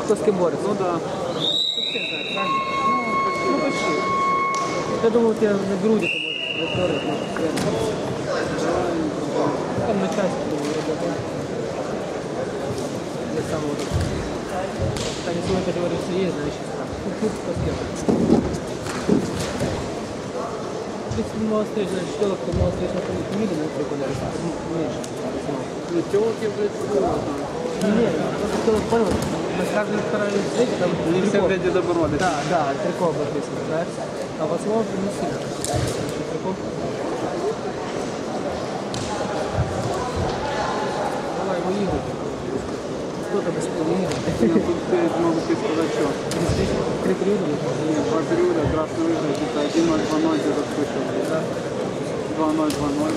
кто с кем борется. Ну да. Все знают, правильно? Ну, почти. Я думал, у тебя на груди ты можешь второй, там на часик работает. Я сам вот. Они свой категорию есть, значит, там. Кто с кем. Если мало встреч, значит, телок, то мало встреч на поле видно, но прикольно, меньше. Ну, телки, блядь, Не, просто телок понял, на каждой второй встрече там не все, блядь, Деда Мороза. Да, трико написано, знаешь, а в основном не сильно. Трико. Давай, мы Игорь. Кто-то быстрее Игорь. Тут могу сказать, что. Три периода? Два периода, красный выиграть, это 1-0, 2-0, где-то слышал. Да. 2-0, 2-0.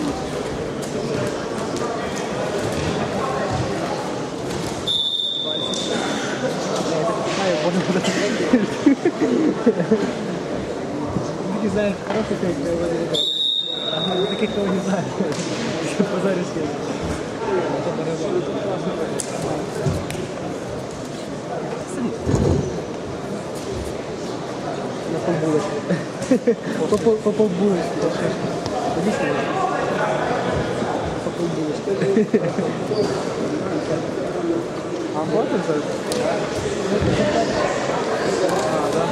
Ты знаешь, хороший как говорит. А таких кого не знаю. Позаришь с ним. На полбулочки. По полбулочки. Иди сюда. По полбулочки. А вот это? А, да.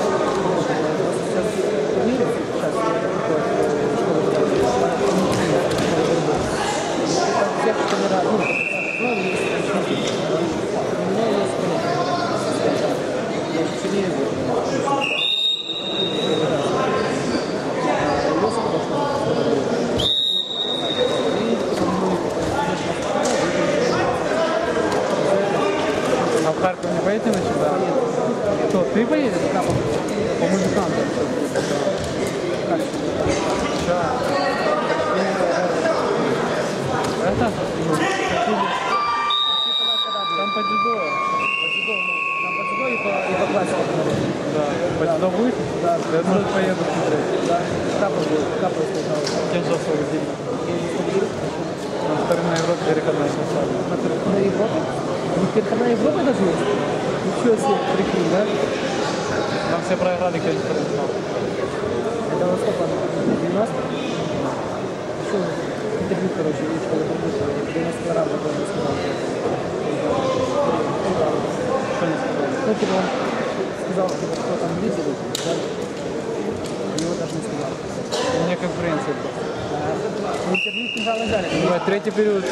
А в Харьков не поедете на сюда? Кто, ты поедешь? Да, по музыкантам. Это? Там по дзюдо. Там по дзюдо и по классике. Да. По дзюдо будет? Да. Я тоже поеду смотреть. Да. Капа сказал. Кем часов один? На втором на Европе переходная состав. На Европе? Переходная Европа даже есть? Ничего себе, прикинь, да? Нам все проиграли, кто не проиграл. Это во сколько? 90? Еще интервью, короче, есть, когда работал. 90 килограмм такой не сказал. Что не сказал? Ну, типа он сказал, типа, кто там лидеры, да? Его даже не сказал. Мне конкуренция. Ну, интервью сначала взяли. Давай, третий период.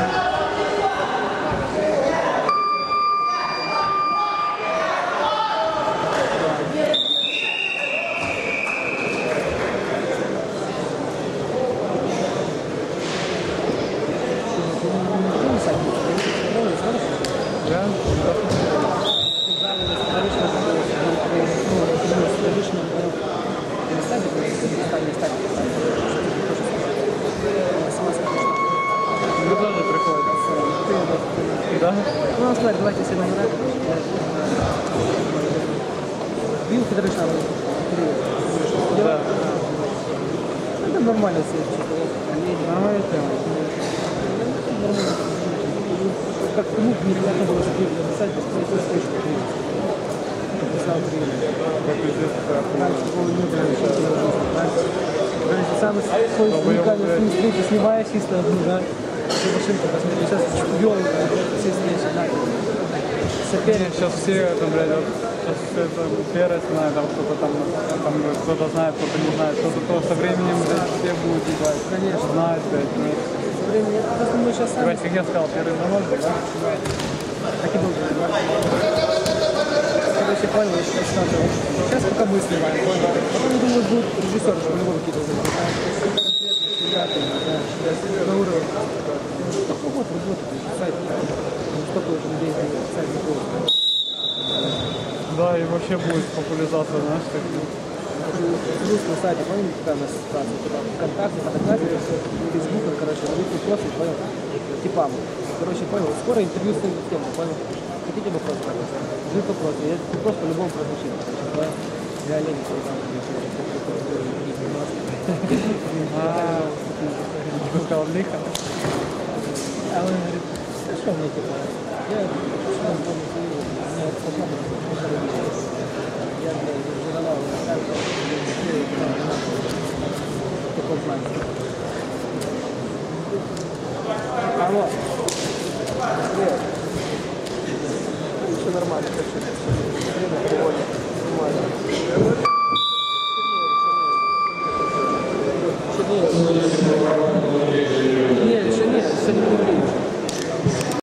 Да? Ну, смотри, давайте все номера. Бил Федорович нам. Да. Это нормально все. Нормальная тема. Как клуб неприятно было написать, без встречи. Написал самый свой уникальный встречи, снимаешь чисто, да, машинку посмотри, сейчас чемпион, все встречи, да. Соперник, сейчас все, там, блядь, вот, сейчас все это Перес знает, там кто-то там кто-то знает, кто-то не знает, кто-то то со временем, блядь, все будут ебать. Конечно. Знают, блядь, ну. Со временем, просто мы сейчас сами... Короче, я сказал, первый на ноль, да? Так и был. Короче, понял, я сейчас надо. Сейчас пока мы снимаем, понял. Потом, я думаю, будет режиссер, по-любому какие-то конкретные ребята, да, на уровне. Ну вот, работает, сайт. Столько уже людей делает, сайт готов. Да, и вообще будет популяризация, знаешь, как... На сайте, понял, какая у нас ситуация? Типа ВКонтакте, фотографии, Фейсбуком, короче, великий профиль, понял, типам. Короче, понял, скоро интервью с темой, понял. Хотите вопрос? Жив вопрос, я просто по-любому прозвучит. Я Ленин, там, Ты сказал лихо? а он говорит, а что мне типа? Я что он помнит, знаю. Алло. Привет. Все нормально, время проводит. Нормально. Чернее.